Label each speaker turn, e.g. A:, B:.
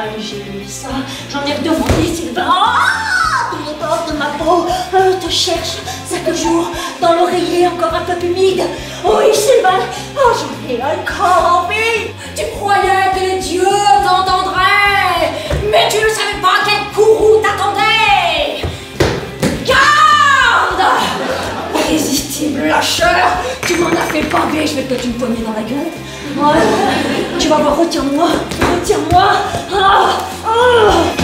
A: j'ai eu ça. J'en ai redemandé, Sylvain. Ah, tous les bords de ma peau te cherchent chaque jour dans l'oreiller encore un peu humide. Oui, Sylvain, oh, j'en ai encore envie. Tu croyais que les dieux t'entendraient, mais tu ne savais pas quel courroux t'attendait. Garde! Irrésistible lâcheur, tu m'en as fait baver, je vais te mettre une poignée dans la gueule. Ouais. Tu vas voir, retiens-moi, retiens-moi. Ah, ah.